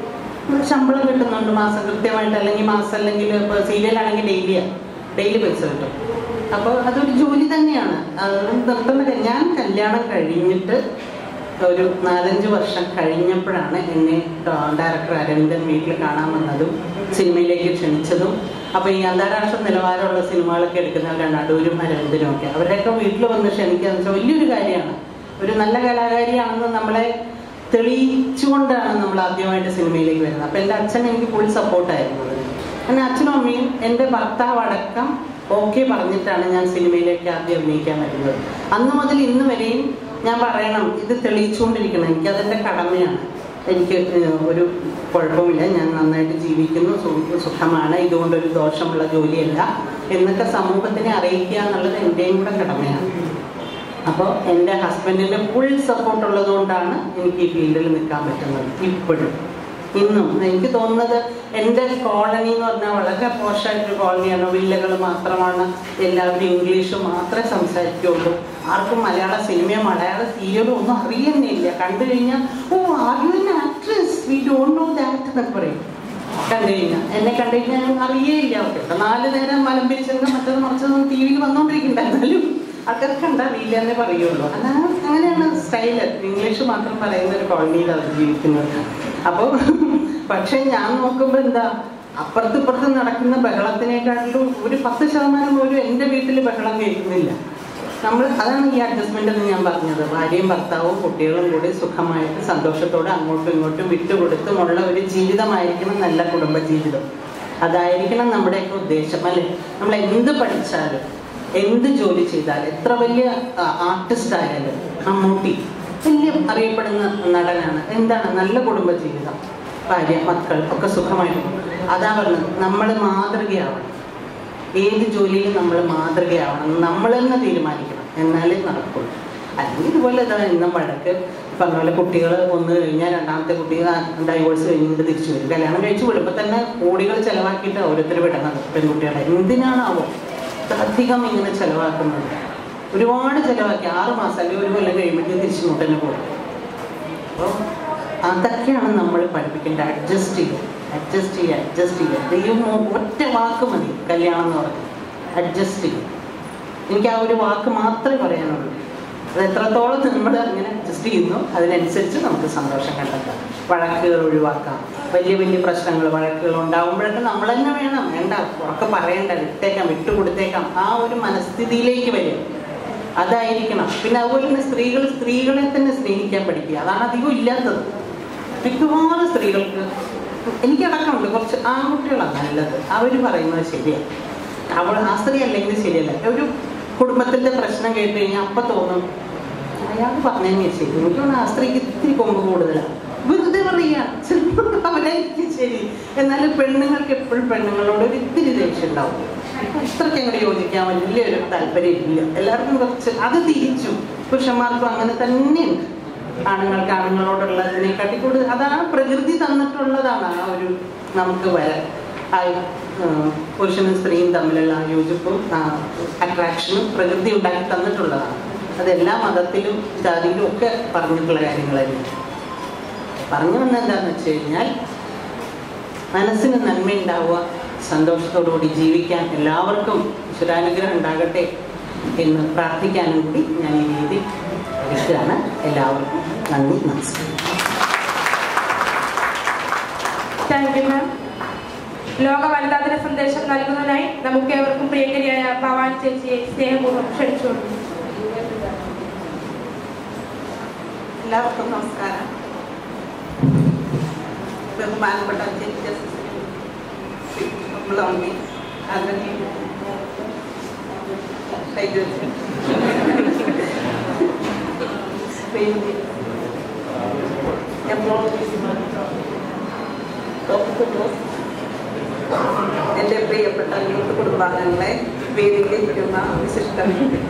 ശമ്പളം കിട്ടുന്നുണ്ട് മാസം കൃത്യമായിട്ട്, അല്ലെങ്കിൽ മാസം അല്ലെങ്കിൽ ഇപ്പോൾ സീരിയലാണെങ്കിൽ ഡെയിലിയാണ്, ഡെയിലി പൈസ കിട്ടും. അപ്പോൾ അതൊരു ജോലി തന്നെയാണ്. അത് നിർത്തുന്ന ഞാൻ കല്യാണം കഴിഞ്ഞിട്ട് ഒരു നാലഞ്ച് വർഷം കഴിഞ്ഞപ്പോഴാണ് എന്നെ ഡയറക്ടർ അരവിന്ദൻ വീട്ടിൽ കാണാൻ വന്നതും സിനിമയിലേക്ക് ക്ഷണിച്ചതും. അപ്പോൾ ഈ അന്താരാഷ്ട്ര നിലവാരമുള്ള സിനിമകളൊക്കെ എടുക്കുന്നവരാണ് അടൂരും അരവിന്ദനും ഒക്കെ. അവരുടെയൊക്കെ വീട്ടിൽ വന്ന് ക്ഷണിക്കുക എന്ന് വെച്ചാൽ വലിയൊരു കാര്യമാണ്. ഒരു നല്ല കലാകാരിയാണെന്ന് നമ്മളെ തെളിയിച്ചുകൊണ്ടാണ് നമ്മൾ ആദ്യമായിട്ട് സിനിമയിലേക്ക് വരുന്നത്. അപ്പോൾ എൻ്റെ അച്ഛൻ എനിക്ക് ഫുൾ സപ്പോർട്ടായിരുന്നത്. അങ്ങനെ അച്ഛനും അമ്മയും എൻ്റെ ഭർത്താവ് അടക്കം ഓക്കെ പറഞ്ഞിട്ടാണ് ഞാൻ സിനിമയിലേക്ക് ആദ്യം അഭിനയിക്കാൻ വരുന്നത്. അന്ന് മുതൽ ഇന്ന് വരെയും ഞാൻ പറയണം, ഇത് തെളിയിച്ചുകൊണ്ടിരിക്കണം, എനിക്കതിൻ്റെ കടമയാണ്. എനിക്ക് ഒരു കുഴപ്പമില്ല, ഞാൻ നന്നായിട്ട് ജീവിക്കുന്നു, സുഖമാണ്, ഇതുകൊണ്ടൊരു ദോഷമുള്ള ജോലിയല്ല എന്നൊക്കെ സമൂഹത്തിനെ അറിയിക്കുക എന്നുള്ളത് എൻ്റെയും കൂടെ കടമയാണ്. അപ്പോൾ എൻ്റെ ഹസ്ബൻഡിൻ്റെ ഫുൾ സപ്പോർട്ട് ഉള്ളത് കൊണ്ടാണ് എനിക്ക് ഈ ഫീൽഡിൽ നിൽക്കാൻ പറ്റുന്നത് ഇപ്പോഴും ഇന്നും. എനിക്ക് തോന്നുന്നത് എൻ്റെ കോളനി എന്ന് പറഞ്ഞാൽ വളരെ പോഷായിട്ടൊരു കോളനിയാണ്. വില്ലകൾ മാത്രമാണ്, എല്ലാവരും ഇംഗ്ലീഷ് മാത്രമേ സംസാരിക്കുള്ളൂ. ആർക്കും മലയാള സിനിമയോ മലയാള സീരിയലോ ഒന്നും അറിയുന്നില്ല. കണ്ടു കഴിഞ്ഞാൽ oh are you an actress, we don't know that എന്നൊക്കെ പറയും. കണ്ടു കഴിഞ്ഞാൽ എന്നെ കണ്ടു കഴിഞ്ഞാൽ അറിയേയില്ല. അവർക്ക് നാല് നേരം മലം പിരിച്ചെങ്കിൽ മറ്റത് മറിച്ചതൊന്നും ടി വിയിൽ വന്നുകൊണ്ടിരിക്കുന്നുണ്ടായിരുന്നാലും ആൾക്കാർക്ക് കണ്ടറിയില്ല എന്നേ പറയുള്ളൂ. അതാണ് അങ്ങനെയാണ് സ്റ്റൈല്. ഇംഗ്ലീഷ് മാത്രം പറയുന്ന ഒരു കോളനിയിലാണ് ജീവിക്കുന്നത്. അപ്പോൾ പക്ഷെ ഞാൻ നോക്കുമ്പോൾ എന്താ, അപ്പുറത്തിപ്പുറത്ത് നടക്കുന്ന ബഹളത്തിനേക്കാട്ടിലും ഒരു പത്ത് ശതമാനം പോലും എൻ്റെ വീട്ടിൽ ബഹളം കേൾക്കുന്നില്ല. നമ്മൾ അതാണ് ഈ അഡ്ജസ്റ്റ്മെന്റ് എന്ന് ഞാൻ പറഞ്ഞത്. ഭാര്യയും ഭർത്താവും കുട്ടികളും കൂടി സുഖമായിട്ട് സന്തോഷത്തോടെ അങ്ങോട്ടും ഇങ്ങോട്ടും വിട്ടുകൊടുത്തുമുള്ള ഒരു ജീവിതമായിരിക്കണം നല്ല കുടുംബജീവിതം. അതായിരിക്കണം നമ്മുടെയൊക്കെ ഉദ്ദേശം, അല്ലെ? നമ്മൾ എന്ത് പഠിച്ചാലും എന്ത് ജോലി ചെയ്താലും എത്ര വലിയ ആർട്ടിസ്റ്റ് ആയാലും, മമ്മൂട്ടി വലിയ അറിയപ്പെടുന്ന നടനാണ്, എന്താണ് നല്ല കുടുംബജീവിതം, ഭാര്യ മക്കൾ ഒക്കെ സുഖമായിട്ട്. അതാ പറഞ്ഞത്, നമ്മൾ മാതൃകയാവണം. ഏത് ജോലിയിലും നമ്മൾ മാതൃകയാവണം, നമ്മൾ തന്നെ തീരുമാനിക്കണം, എന്നാലേ നടക്കുള്ളൂ. അല്ലെങ്കിൽ ഇതുപോലെ ഇതാ ഇന്നും വഴക്ക് പറഞ്ഞ പോലെ കുട്ടികൾ ഒന്ന് കഴിഞ്ഞാൽ രണ്ടാമത്തെ കുട്ടി ഡൈവോഴ്സ് കഴിഞ്ഞിട്ട് തിരിച്ചു വരും. കല്യാണം കഴിച്ച് വിടുമ്പോൾ തന്നെ കോടികൾ ചിലവാക്കിയിട്ട് ഓരോരുത്തർ വിടുന്നത് പെൺകുട്ടികളെ. എന്തിനാണാവോ അധികം ഇങ്ങനെ ചിലവാക്കുന്നത്? ഒരുപാട് ചിലവാക്കി ആറ് മാസം അല്ലെങ്കിൽ ഒരു കൊല്ലം കഴിയുമ്പോഴത്തേക്ക് തിരിച്ചു ഇങ്ങോട്ട് തന്നെ പോകും. അപ്പോൾ അതൊക്കെയാണ് നമ്മൾ പഠിപ്പിക്കേണ്ടത്. അഡ്ജസ്റ്റ് ചെയ്യുക, അഡ്ജസ്റ്റ് ചെയ്യുക, അഡ്ജസ്റ്റ് ചെയ്യുക. ദൈവം ഒറ്റ വാക്ക് മതി കല്യാണം എന്ന് പറഞ്ഞു, അഡ്ജസ്റ്റ് ചെയ്യുക. എനിക്ക് ആ ഒരു വാക്ക് മാത്രമേ പറയാനുള്ളൂ. അത് എത്രത്തോളം നമ്മൾ അങ്ങനെ അഡ്ജസ്റ്റ് ചെയ്യുന്നു അതിനനുസരിച്ച് നമുക്ക് സന്തോഷം കണ്ടെത്താം. വഴക്കുകൾ ഒഴിവാക്കാം. വലിയ വലിയ പ്രശ്നങ്ങൾ വഴക്കുകൾ ഉണ്ടാകുമ്പോഴൊക്കെ നമ്മൾ തന്നെ വേണം, വേണ്ട ഉറക്കെ പറയേണ്ട, വിട്ടേക്കാം, വിട്ടുകൊടുത്തേക്കാം, ആ ഒരു മനസ്ഥിതിയിലേക്ക് വരും. അതായിരിക്കണം. പിന്നെ അതുപോലെ തന്നെ സ്ത്രീകൾ സ്ത്രീകളെ തന്നെ സ്നേഹിക്കാൻ പഠിക്കുക. അതാണ് അധികം ഇല്ലാത്തത്. മിക്കവാറും സ്ത്രീകൾക്ക്, എനിക്കടക്കമുണ്ട് കുറച്ച് ആൺകുട്ടികളാണ് നല്ലത്, അവർ പറയുന്നത് ശരിയാണ്, അവൾ ആ സ്ത്രീ അല്ലെങ്കിൽ ശരിയല്ല. ഒരു കുടുംബത്തിൻ്റെ പ്രശ്നം കേട്ട് കഴിഞ്ഞാൽ അപ്പം തോന്നും അയാൾക്ക് പറഞ്ഞതന്നെ ശരി, എനിക്കാണ് ആ സ്ത്രീക്ക് ഇത്തിരി കൊമ്പ് കൂടുതലാണ്, വെറുതെ പറയുക, ചിലപ്പോൾ അവരായിരിക്കും ശരി. എന്നാലും പെണ്ണുങ്ങൾക്ക് എപ്പോഴും പെണ്ണുങ്ങളോട് ഒരു ഇത്തിരി ദേഷ്യം ഉണ്ടാവും. ഇത്രയ്ക്ക് അങ്ങോട്ട് യോജിക്കാൻ വലിയൊരു താല്പര്യം ഇല്ല. എല്ലാവർക്കും കുറച്ച് അത് തിരിച്ചു. പുരുഷന്മാർക്കും അങ്ങനെ തന്നെയുണ്ട്. ആണുങ്ങൾക്ക് ആണുങ്ങളോടുള്ളതിനെക്കാട്ടി കൂടുതൽ അതാണ് പ്രകൃതി തന്നിട്ടുള്ളതാണ്. ആ ഒരു നമുക്ക് വരാൻ ആ പുരുഷനും സ്ത്രീയും തമ്മിലുള്ള യോജിപ്പും അട്രാക്ഷനും പ്രകൃതി ഉണ്ടാക്കി തന്നിട്ടുള്ളതാണ്. അതെല്ലാ മതത്തിലും ജാതിയിലും ഒക്കെ പറഞ്ഞിട്ടുള്ള കാര്യങ്ങൾ തന്നെ. പറഞ്ഞു വന്നത് എന്താണെന്ന് വെച്ച് കഴിഞ്ഞാൽ മനസ്സിന് നന്മയുണ്ടാവുക, സന്തോഷത്തോടുകൂടി ജീവിക്കാൻ എല്ലാവർക്കും ഈശ്വരാനുഗ്രഹം ഉണ്ടാകട്ടെ. എന്ന് പ്രാർത്ഥിക്കാനും കൂടി ഞാൻ ഈ വേദി എടുക്കുകയാണ്. എല്ലാവർക്കും നന്ദി, നമസ്കാരം. Thank you ma'am. ലോക വനിതാ ദിന സന്ദേശം നൽകുന്നതിനായി നമുക്ക് ഏവർക്കും പ്രിയങ്കരിയായ ഭവാനി ചേച്ചിയെ സ്നേഹപൂർവ്വം ക്ഷണിച്ചുകൊണ്ടു. എല്ലാവർക്കും നമസ്കാരം. ബഹുമാനപ്പെട്ട ചീഫ് ജസ്റ്റിസ് ഉള്ളി അതിന് ഷൈജു എൻ്റെ പ്രിയപ്പെട്ട യൂത്ത് കുടുംബാംഗങ്ങളെ, വേദിയിലിരിക്കുന്ന വിശിഷ്ട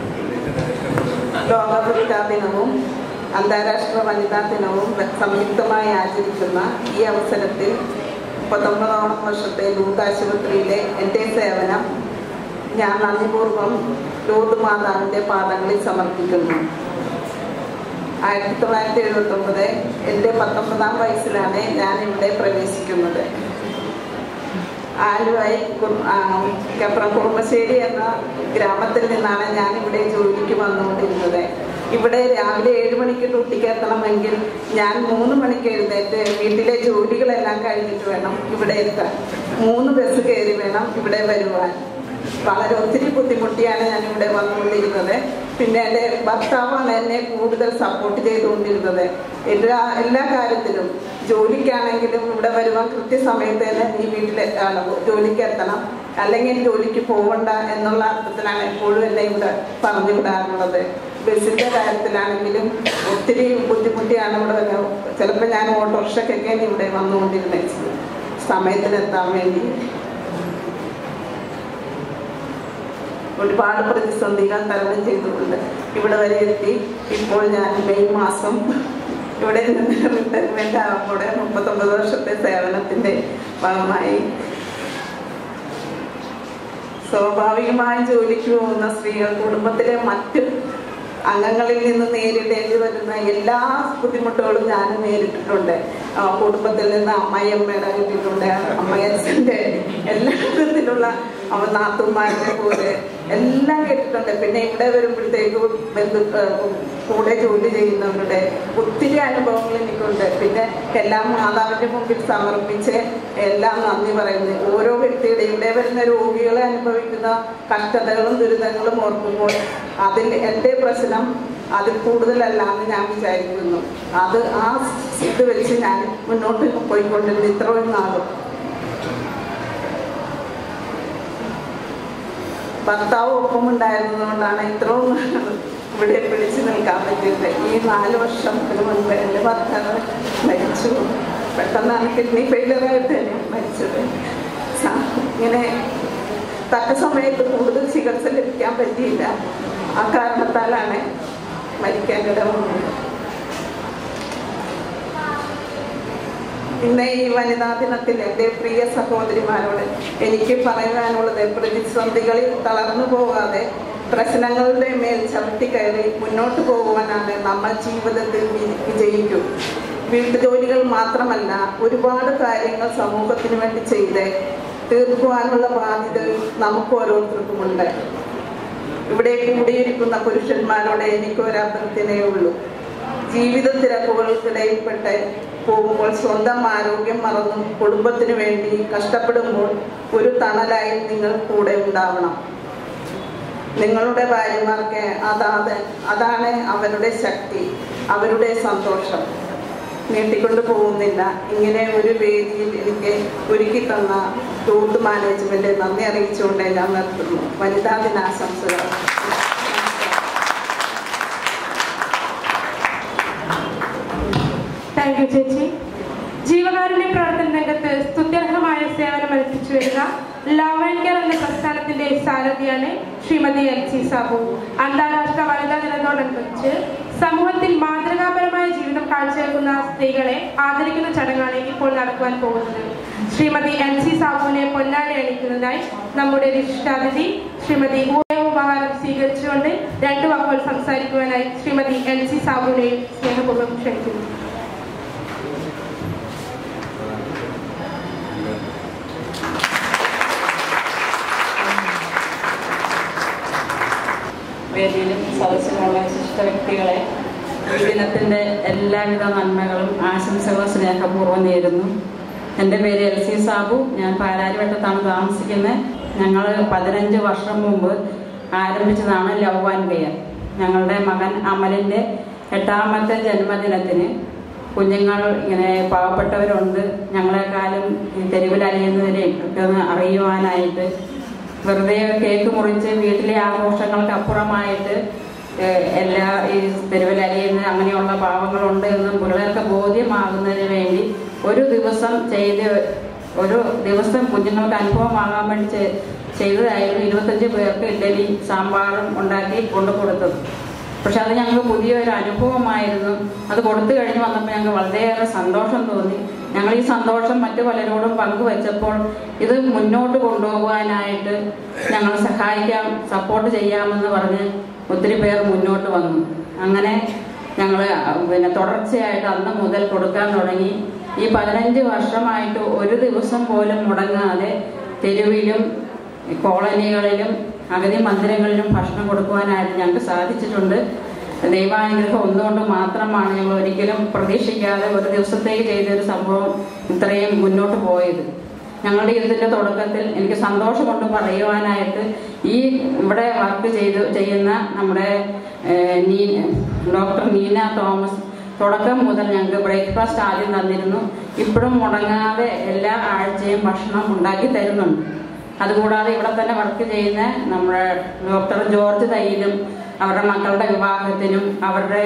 ലോക വനിതാ ദിനവും അന്താരാഷ്ട്ര വനിതാ ദിനവും സംയുക്തമായി ആചരിക്കുന്ന ഈ അവസരത്തിൽ മുപ്പത്തൊമ്പതോളം വർഷത്തെ ലൂർദ് ആശുപത്രിയിലെ എൻ്റെ സേവനം ഞാൻ നന്ദിപൂർവ്വം ലൂർദ് മാതാവിൻ്റെ പാദങ്ങളിൽ സമർപ്പിക്കുന്നു. ആയിരത്തി തൊള്ളായിരത്തി എഴുപത്തി ഒമ്പത് എൻ്റെ പത്തൊമ്പതാം വയസ്സിലാണ് ഞാൻ ഇവിടെ പ്രവേശിക്കുന്നത്. ആലുവായി കപ്രം കുറുമശ്ശേരി എന്ന ഗ്രാമത്തിൽ നിന്നാണ് ഞാൻ ഇവിടെ ജോലിക്ക് വന്നുകൊണ്ടിരുന്നത്. ഇവിടെ രാവിലെ ഏഴ് മണിക്ക് ഡ്യൂട്ടിക്ക് എത്തണമെങ്കിൽ ഞാൻ മൂന്ന് മണിക്ക് എഴുന്നേറ്റ് വീട്ടിലെ ജോലികളെല്ലാം കഴിഞ്ഞിട്ട് വേണം ഇവിടെ എത്താൻ. മൂന്ന് ബസ് കയറി വേണം ഇവിടെ വരുവാൻ. വളരെ ഒത്തിരി ബുദ്ധിമുട്ടിയാണ് ഞാൻ ഇവിടെ വന്നുകൊണ്ടിരുന്നത്. പിന്നെ എൻ്റെ ഭർത്താവാണ് എന്നെ കൂടുതൽ സപ്പോർട്ട് ചെയ്തുകൊണ്ടിരുന്നത്. എല്ലാ എല്ലാ കാര്യത്തിലും ജോലിക്കാണെങ്കിലും ഇവിടെ വരുവാൻ കൃത്യസമയത്ത് തന്നെ ഈ വീട്ടിലെ ജോലിക്ക് എത്തണം, അല്ലെങ്കിൽ ജോലിക്ക് പോകണ്ട എന്നുള്ള അർത്ഥത്തിലാണ് എപ്പോഴും എന്നെ ഇവിടെ പറഞ്ഞു വിടാറുള്ളത്. ബസ്സിൻ്റെ കാര്യത്തിലാണെങ്കിലും ഒത്തിരി ബുദ്ധിമുട്ടിയാണ് ഇവിടെ വരാം. ചിലപ്പോൾ ഞാൻ ഓട്ടോറിക്ഷയ്ക്കൊക്കെയാണ് ഇവിടെ വന്നുകൊണ്ടിരുന്നത് സമയത്തിനെത്താൻ വേണ്ടി. ഒരുപാട് പ്രതിസന്ധികൾ തരണം ചെയ്തുകൊണ്ട് ഇവിടെ വരെ എത്തി. ഇപ്പോൾ ഞാൻ മെയ് മാസം ഇവിടെ നിന്ന് റിട്ടയർമെന്റ് ആകുമ്പോൾ മുപ്പത്തൊമ്പത് വർഷത്തെ സേവനത്തിന്റെ ഭാഗമായി സ്വാഭാവികമായി ജോലിക്ക് പോകുന്ന സ്ത്രീകൾ കുടുംബത്തിലെ മറ്റ് അംഗങ്ങളിൽ നിന്ന് നേരിടേണ്ടി വരുന്ന എല്ലാ ബുദ്ധിമുട്ടുകളും ഞാൻ നേരിട്ടിട്ടുണ്ട്. കുടുംബത്തിൽ നിന്ന് അമ്മയമ്മയുടെ കിട്ടിയിട്ടുണ്ട്, അമ്മയച്ഛൻ്റെ എല്ലാ വിധത്തിലുള്ള അവ നാത്തുമാരുടെ പോലെ എല്ലാം കേട്ടിട്ടുണ്ട്. പിന്നെ ഇവിടെ വരുമ്പോഴത്തേക്ക് ബന്ധു കൂടെ ജോലി ചെയ്യുന്നവരുടെ ഒത്തിരി അനുഭവങ്ങൾ എനിക്കുണ്ട്. പിന്നെ എല്ലാം മാതാവിൻ്റെ മുമ്പിൽ സമർപ്പിച്ച് എല്ലാം നന്ദി പറയുന്നത്. ഓരോ വ്യക്തിയുടെ ഇവിടെ വരുന്ന രോഗികളെ അനുഭവിക്കുന്ന കഷ്ടതകളും ദുരിതങ്ങളും ഓർക്കുമ്പോൾ അതിൽ എൻ്റെ പ്രശ്നം അതിൽ കൂടുതലല്ലാന്ന് ഞാൻ വിചാരിക്കുന്നു. അത് ആ ഇത് വെച്ച് ഞാൻ മുന്നോട്ട് പോയിക്കൊണ്ടിരുന്നു ഇത്രയും നാളും. ഭർത്താവ് ഒപ്പമുണ്ടായിരുന്നതുകൊണ്ടാണ് ഇത്രയും ഇവിടെ പിടിച്ചു നിൽക്കാൻ പറ്റിയത്. ഈ നാല് വർഷത്തിന് മുൻപ് എൻ്റെ ഭർത്താവ് മരിച്ചു. പെട്ടെന്നാണ് കിഡ്നി ഫെയിലറായിട്ട് തന്നെ മരിച്ചത്. ഇങ്ങനെ തക്ക സമയത്ത് കൂടുതൽ ചികിത്സ ലഭിക്കാൻ പറ്റിയില്ല. ആ കാരണത്താലാണ് മരിക്കേണ്ടിട വന്നത്. ഇന്ന് ഈ വനിതാ ദിനത്തിൽ എൻ്റെ പ്രിയ സഹോദരിമാരോട് എനിക്ക് പറയാനുള്ളത്, പ്രതിസന്ധികളിൽ തളർന്നു പോകാതെ പ്രശ്നങ്ങളുടെ മേൽ ചവിട്ടിക്കയറി മുന്നോട്ട് പോകുവാനാണ് നമ്മൾ ജീവിതത്തിൽ വിജയിക്കും. വീട്ടുജോലികൾ മാത്രമല്ല, ഒരുപാട് കാര്യങ്ങൾ സമൂഹത്തിന് വേണ്ടി ചെയ്ത് തീർക്കുവാനുള്ള ബാധ്യത നമുക്ക് ഓരോരുത്തർക്കുമുണ്ട്. ഇവിടെ കൂടിയിരിക്കുന്ന പുരുഷന്മാരോട് എനിക്ക് ഒരഭ്യർത്ഥനയേ ഉള്ളൂ. ജീവിത തിരക്കുകൾക്കിടയിൽപ്പെട്ട് പോകുമ്പോൾ സ്വന്തം ആരോഗ്യം മറന്നും കുടുംബത്തിന് വേണ്ടി കഷ്ടപ്പെടുമ്പോൾ ഒരു തണലായി നിങ്ങൾ കൂടെ ഉണ്ടാവണം. നിങ്ങളുടെ ഭാര്യമാർക്ക് അതാത് അതാണ് അവരുടെ ശക്തി, അവരുടെ സന്തോഷം. നീട്ടിക്കൊണ്ടു പോകുന്നില്ല. ഇങ്ങനെ ഒരു വേദിയിൽ എനിക്ക് ഒരുക്കി തന്ന ലൂർദ് മാനേജ്മെന്റ് നന്ദി അറിയിച്ചുകൊണ്ട് ഞാൻ നിർത്തുന്നു. വനിതാ ദിനാശംസകൾ. താങ്ക് യു ചേച്ചി. ജീവകാരുണ്യ പ്രവർത്തന രംഗത്ത് സ്തുത്യർഹമായ സേവനം അനുഷ്ഠിച്ചു വരുന്ന ലവ് ആൻഡ് കെയർ എന്ന പ്രസ്ഥാനത്തിന്റെ സാരഥിയാണ് ശ്രീമതി എൽ സി സാബു. അന്താരാഷ്ട്ര വനിതാ ദിനത്തോടനുബന്ധിച്ച് സമൂഹത്തിൽ മാതൃകാപരമായ ജീവിതം കാഴ്ചവെക്കുന്ന സ്ത്രീകളെ ആദരിക്കുന്ന ചടങ്ങാണ് ഇപ്പോൾ നടക്കുവാൻ പോകുന്നത്. ശ്രീമതി എൽ സി സാബുവിനെ പൊന്നാടി അണിക്കുന്നതിനായി നമ്മുടെ വിശിഷ്ടാതിഥി ശ്രീമതി ഉപഹാരം സ്വീകരിച്ചുകൊണ്ട് രണ്ടു വാക്കുകൾ സംസാരിക്കുവാനായി ശ്രീമതി എൽ സി സാബുവിനെ സ്നേഹപൂർവ്വം ക്ഷണിക്കുന്നു. വ്യക്തികളെ, ഈ ദിനത്തിൻ്റെ എല്ലാവിധ നന്മകളും ആശംസകളും സ്നേഹപൂർവ്വം നേരുന്നു. എൻ്റെ പേര് എൽ സി സാബു. ഞാൻ പാലാരിവട്ടത്താണ് താമസിക്കുന്നത്. ഞങ്ങൾ പതിനഞ്ച് വർഷം മുമ്പ് ആരംഭിച്ചതാണ് ലവ് ആൻഡ് കെയർ. ഞങ്ങളുടെ മകൻ അമലിൻ്റെ എട്ടാമത്തെ ജന്മദിനത്തിന് കുഞ്ഞുങ്ങൾ ഇങ്ങനെ പാവപ്പെട്ടവരുണ്ട്, ഞങ്ങളെക്കാളും തെരുവിൽ അലയുന്നവരെ ഒക്കെ ഒന്ന് അറിയുവാനായിട്ട് വെറുതെ കേക്ക് മുറിച്ച് വീട്ടിലെ ആഘോഷങ്ങൾക്ക് അപ്പുറമായിട്ട് എല്ലാ ഈ തെരുവിൽ അലയുന്ന അങ്ങനെയുള്ള പാവങ്ങളുണ്ട് എന്നും പിള്ളേർക്ക് ബോധ്യമാകുന്നതിന് വേണ്ടി ഒരു ദിവസം ചെയ്ത് ഒരു ദിവസം കുഞ്ഞുങ്ങൾക്ക് അനുഭവമാകാൻ വേണ്ടി ചെയ്തതായിരുന്നു. ഇരുപത്തഞ്ച് പേർക്ക് ഇഡ്ഡലി സാമ്പാറും ഉണ്ടാക്കി കൊണ്ടു കൊടുത്തത്. പക്ഷെ അത് ഞങ്ങൾക്ക് പുതിയൊരു അനുഭവമായിരുന്നു. അത് കൊടുത്തു കഴിഞ്ഞ് വന്നപ്പോൾ ഞങ്ങൾക്ക് വളരെയേറെ സന്തോഷം തോന്നി. ഞങ്ങൾ ഈ സന്തോഷം മറ്റു പലരോടും പങ്കുവച്ചപ്പോൾ ഇത് മുന്നോട്ട് കൊണ്ടുപോകാനായിട്ട് ഞങ്ങൾ സഹായിക്കാം, സപ്പോർട്ട് ചെയ്യാമെന്ന് പറഞ്ഞ് ഒത്തിരി പേർ മുന്നോട്ട് വന്നു. അങ്ങനെ ഞങ്ങൾ പിന്നെ തുടർച്ചയായിട്ട് അന്ന് മുതൽ കൊടുക്കാൻ തുടങ്ങി. ഈ പതിനഞ്ച് വർഷമായിട്ട് ഒരു ദിവസം പോലും മുടങ്ങാതെ തെരുവിലും കോളനികളിലും അഗതി മന്ദിരങ്ങളിലും ഭക്ഷണം കൊടുക്കുവാനായിട്ട് ഞങ്ങൾക്ക് സാധിച്ചിട്ടുണ്ട്. ദൈവാനുഗ്രഹം ഒന്നുകൊണ്ട് മാത്രമാണ് ഞങ്ങൾ ഒരിക്കലും പ്രതീക്ഷിക്കാതെ ഒരു ദിവസത്തേക്ക് ചെയ്തൊരു സംഭവം ഇത്രയും മുന്നോട്ട് പോയത്. ഞങ്ങളുടെ ഇതിൻ്റെ തുടക്കത്തിൽ എനിക്ക് സന്തോഷം കൊണ്ട് പറയുവാനായിട്ട് ഈ ഇവിടെ വർക്ക് ചെയ്ത് ചെയ്യുന്ന നമ്മുടെ നീ ഡോക്ടർ നീന തോമസ് തുടക്കം മുതൽ ഞങ്ങൾക്ക് ബ്രേക്ക്ഫാസ്റ്റ് ആദ്യം തന്നിരുന്നു. ഇപ്പോഴും മുടങ്ങാതെ എല്ലാ ആഴ്ചയും ഭക്ഷണം ഉണ്ടാക്കി തരുന്നുണ്ട്. അതുകൂടാതെ ഇവിടെ തന്നെ വർക്ക് ചെയ്യുന്ന നമ്മുടെ ഡോക്ടർ ജോർജ് തയ്യിലും അവരുടെ മക്കളുടെ വിവാഹത്തിനും അവരുടെ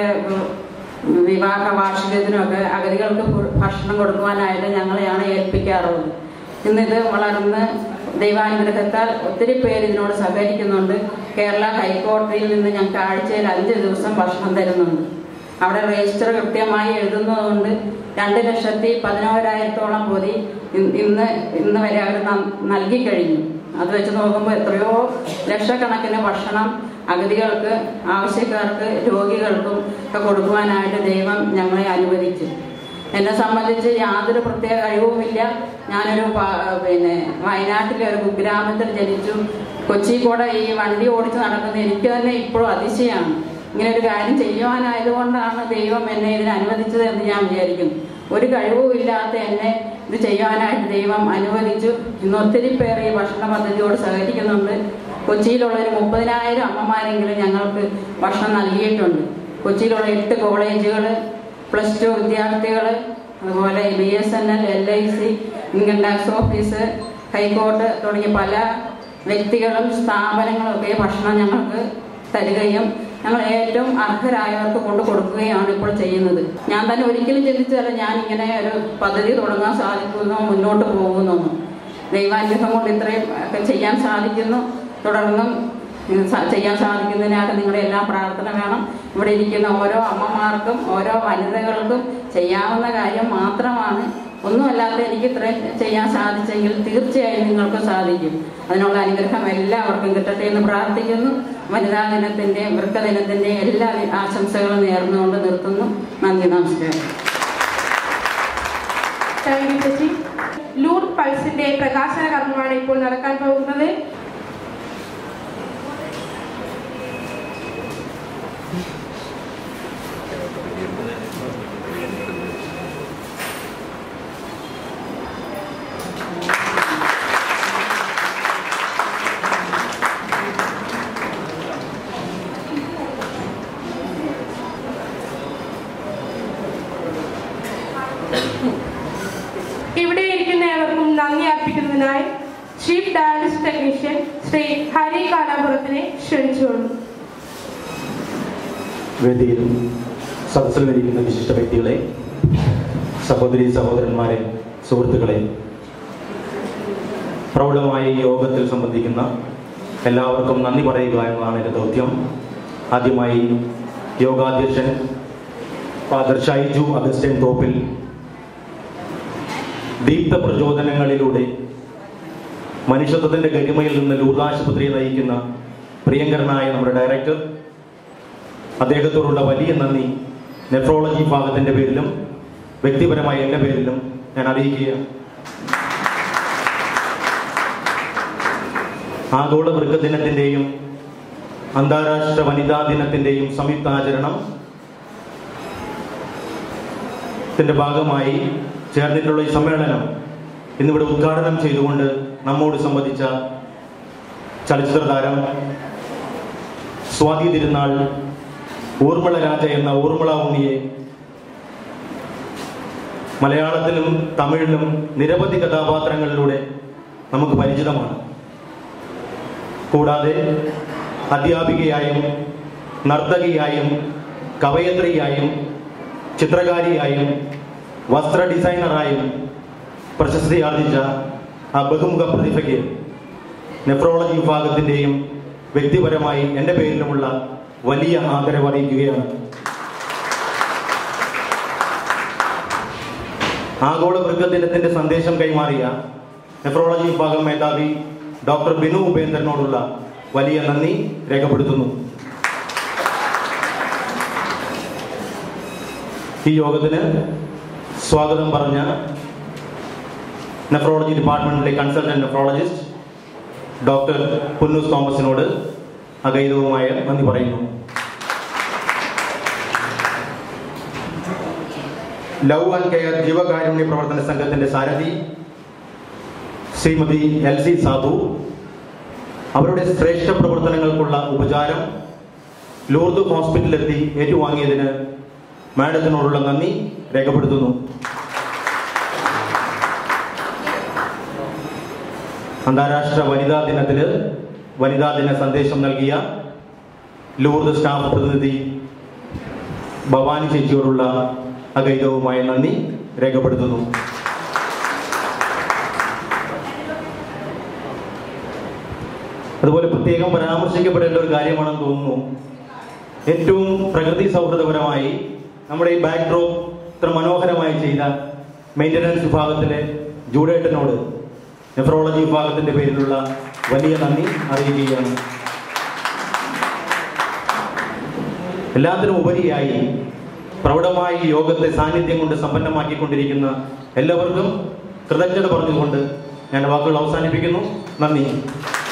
വിവാഹ വാർഷികത്തിനുമൊക്കെ അഗതികൾക്ക് ഭക്ഷണം കൊടുക്കുവാനായിട്ട് ഞങ്ങളെയാണ് ഏൽപ്പിക്കാറുള്ളത്. ഇന്നിത് വളർന്ന് ദൈവാനുഗ്രഹത്താൽ ഒത്തിരി പേര് ഇതിനോട് സഹകരിക്കുന്നുണ്ട്. കേരള ഹൈക്കോടതിയിൽ നിന്ന് ഞങ്ങൾക്ക് ആഴ്ചയിൽ അഞ്ച് ദിവസം ഭക്ഷണം തരുന്നുണ്ട്. അവിടെ രജിസ്റ്റർ കൃത്യമായി എഴുതുന്നതുകൊണ്ട് രണ്ട് ലക്ഷത്തി പതിനോരായിരത്തോളം പൊതി ഇന്ന് ഇന്ന് വരെ അവർ നൽകി കഴിഞ്ഞു. അത് വെച്ച് നോക്കുമ്പോൾ എത്രയോ ലക്ഷക്കണക്കിന് ഭക്ഷണം അഗതികൾക്ക്, ആവശ്യക്കാർക്ക്, രോഗികൾക്കും ഒക്കെ കൊടുക്കുവാനായിട്ട് ദൈവം ഞങ്ങളെ അനുവദിച്ചു. എന്നെ സംബന്ധിച്ച് യാതൊരു പ്രത്യേക കഴിവുമില്ല. ഞാനൊരു പിന്നെ വയനാട്ടിലെ ഒരു കുഗ്രാമത്തിൽ ജനിച്ചു. കൊച്ചി കൂടെ ഈ വണ്ടി ഓടിച്ച് നടക്കുന്നത് എനിക്ക് തന്നെ ഇപ്പോഴും അതിശയമാണ്. ഇങ്ങനെ ഒരു കാര്യം ചെയ്യുവാനായതുകൊണ്ടാണ് ദൈവം എന്നെ ഇതിന് അനുവദിച്ചത് എന്ന് ഞാൻ വിചാരിക്കുന്നു. ഒരു കഴിവുമില്ലാത്ത എന്നെ ഇത് ചെയ്യുവാനായിട്ട് ദൈവം അനുവദിച്ചു. ഇന്ന് ഒത്തിരി പേർ ഈ ഭക്ഷണ പദ്ധതിയോട് സഹകരിക്കുന്നുണ്ട്. കൊച്ചിയിലുള്ള ഒരു മുപ്പതിനായിരം അമ്മമാരെങ്കിലും ഞങ്ങൾക്ക് ഭക്ഷണം നൽകിയിട്ടുണ്ട്. കൊച്ചിയിലുള്ള എട്ട് കോളേജുകൾ, പ്ലസ് ടു വിദ്യാർത്ഥികൾ, അതുപോലെ B S N L, L I C, income tax office, high court തുടങ്ങിയ പല വ്യക്തികളും സ്ഥാപനങ്ങളും ഒക്കെ ഭക്ഷണം ഞങ്ങൾക്ക് തരികയും ഞങ്ങൾ ഏറ്റവും അർഹരായവർക്ക് കൊണ്ട് കൊടുക്കുകയാണ് ഇപ്പോൾ ചെയ്യുന്നത്. ഞാൻ തന്നെ ഒരിക്കലും ചിന്തിച്ചതല്ല ഞാൻ ഇങ്ങനെ ഒരു പദ്ധതി തുടങ്ങാൻ സാധിക്കുന്നോ മുന്നോട്ട് പോകുന്നു. ദൈവാനുഗ്രഹം കൊണ്ട് ഇത്രയും ഒക്കെ ചെയ്യാൻ സാധിക്കുന്നു. തുടർന്നും ചെയ്യാൻ സാധിക്കുന്നതിനായിട്ട് നിങ്ങളുടെ എല്ലാ പ്രാർത്ഥന വേണം. ഇവിടെ ഇരിക്കുന്ന ഓരോ അമ്മമാർക്കും ഓരോ വനിതകൾക്കും ചെയ്യാവുന്ന കാര്യം മാത്രമാണ്. ഒന്നുമല്ലാത്ത എനിക്ക് ഇത്രയും ചെയ്യാൻ സാധിച്ചെങ്കിൽ തീർച്ചയായും നിങ്ങൾക്ക് സാധിക്കും. അതിനുള്ള അനുഗ്രഹം എല്ലാവർക്കും കിട്ടട്ടെ എന്ന് പ്രാർത്ഥിക്കുന്നു. വനിതാ ദിനത്തിൻ്റെയും വൃക്കദിനത്തിൻ്റെയും എല്ലാ ആശംസകളും നേർന്നുകൊണ്ട് നിർത്തുന്നു. നന്ദി, നമസ്കാരം. ലൂർദ് പൾസിന്റെ പ്രകാശന കർമ്മമാണ് ഇപ്പോൾ നടക്കാൻ പോകുന്നത്. ഇവിടെ ഇരിക്കുന്ന ഏവർക്കും നന്ദി അർപ്പിക്കുന്നതിനായി chief dialysis technician Sri Hari കാലാപുരത്തിനെ ക്ഷണിച്ചുകൊള്ളു. വേദിയിൽ സദസ്സിലിരിക്കുന്ന വിശിഷ്ട വ്യക്തികളെ, സഹോദരി സഹോദരന്മാരെ, സുഹൃത്തുക്കളെ, പ്രൗഢമായ ഈ യോഗത്തിൽ സംബന്ധിക്കുന്ന എല്ലാവർക്കും നന്ദി പറയുക എന്നതാണ് എൻ്റെ ദൗത്യം. ആദ്യമായി യോഗാധ്യക്ഷൻ ഫാദർ ഷൈജു അഗസ്റ്റിൻ തോപ്പിൽ ദീപ്ത പ്രചോദനങ്ങളിലൂടെ മനുഷ്യത്വത്തിൻ്റെ ഗരിമയിൽ നിന്ന് ലൂർദ് ആശുപത്രിയെ നയിക്കുന്ന പ്രിയങ്കരനായ നമ്മുടെ ഡയറക്ടർ, അദ്ദേഹത്തോടുള്ള വലിയ നന്ദി നെഫ്രോളജി വിഭാഗത്തിൻ്റെ പേരിലും വ്യക്തിപരമായ എൻ്റെ പേരിലും ഞാൻ അറിയിക്കുകയാണ്. ആഗോള വൃക്ക ദിനത്തിൻ്റെയും അന്താരാഷ്ട്ര വനിതാ ദിനത്തിൻ്റെയും സംയുക്താചരണം ത്തിൻ്റെ ഭാഗമായി ചേർന്നിട്ടുള്ള ഈ സമ്മേളനം ഇന്നിവിടെ ഉദ്ഘാടനം ചെയ്തുകൊണ്ട് നമ്മോട് സംബന്ധിച്ച ചലച്ചിത്ര താരം സ്വാതി തിരുനാൾ ഊർമിള രാജ എന്ന ഊർമിള ഉണ്ണിയെ മലയാളത്തിലും തമിഴിലും നിരവധി കഥാപാത്രങ്ങളിലൂടെ നമുക്ക് പരിചിതമാണ്. കൂടാതെ അധ്യാപികയായും നർത്തകിയായും കവയത്രിയായും ചിത്രകാരിയായും വസ്ത്ര ഡിസൈനറായും പ്രശസ്തി ആർജിച്ച ആ ബഹുമുഖ പ്രതിഭയ്ക്ക് നെഫ്രോളജി വിഭാഗത്തിൻ്റെയും വ്യക്തിപരമായി എൻ്റെ പേരിലുമുള്ള വലിയ ആദരവ് അറിയിക്കുകയാണ്. ആഗോള വൃക്കദിനത്തിൻ്റെ സന്ദേശം കൈമാറിയ നെഫ്രോളജി വിഭാഗം മേധാവി ഡോക്ടർ ബിനു ഉപേന്ദ്രനോടുള്ള വലിയ നന്ദി രേഖപ്പെടുത്തുന്നു. ഈ യോഗത്തിന് സ്വാഗതം പറഞ്ഞ നെഫ്രോളജി ഡിപ്പാർട്ട്മെന്റിലെ കൺസൾട്ടന്റ് നെഫ്രോളജിസ്റ്റ് ഡോക്ടർ പുന്നൂസ് തോമസിനോട് അഗൈതവുമായ നന്ദി പറയുന്നു. ലവ് ആൻഡ് കെയർ ജീവകാരുണ്യ പ്രവർത്തന സംഘത്തിന്റെ സാരഥി ശ്രീമതി എൽ സി സാബു അവരുടെ ശ്രേഷ്ഠ പ്രവർത്തനങ്ങൾക്കുള്ള ഉപചാരം ലൂർദ് ഹോസ്പിറ്റലിലെത്തി ഏറ്റുവാങ്ങിയതിന് മാഡത്തിനോടുള്ള നന്ദി രേഖപ്പെടുത്തുന്നു. അന്താരാഷ്ട്ര വനിതാ ദിനത്തില് വനിതാ ദിന സന്ദേശം നൽകിയ ലൂർദ് സ്റ്റാഫ് പ്രതിനിധി ഭവാനി ചേച്ചിയോടുള്ള അഗൈതവുമായ നന്ദി രേഖപ്പെടുത്തുന്നു. അതുപോലെ പ്രത്യേകം പരാമർശിക്കപ്പെടേണ്ട ഒരു കാര്യമാണെന്ന് തോന്നുന്നു, ഏറ്റവും പ്രകൃതി സൗഹൃദപരമായി നമ്മുടെ ഈ ബാക്ക്ഡ്രോപ്പ് ഇത്ര മനോഹരമായി ചെയ്ത മെയിൻ്റനൻസ് വിഭാഗത്തിലെ ജൂഡേട്ടനോട് നെഫ്രോളജി വിഭാഗത്തിന്റെ പേരിലുള്ള വലിയ നന്ദി അറിയിക്കുകയാണ്. എല്ലാത്തിനും ഉപരിയായി പ്രൗഢമായി യോഗത്തെ സാന്നിധ്യം കൊണ്ട് സമ്പന്നമാക്കിക്കൊണ്ടിരിക്കുന്ന എല്ലാവർക്കും കൃതജ്ഞത പറഞ്ഞുകൊണ്ട് ഞാൻ വാക്കുകൾ അവസാനിപ്പിക്കുന്നു. നന്ദി.